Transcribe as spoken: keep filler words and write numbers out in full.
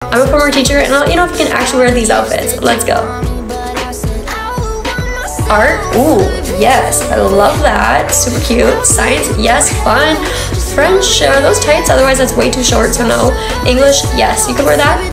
I'm a former teacher, and I'll let you know if you can actually wear these outfits. Let's go. Art, ooh, yes, I love that. Super cute. Science, yes, fun. French, are those tights? Otherwise, that's way too short, so no. English, yes, you could wear that.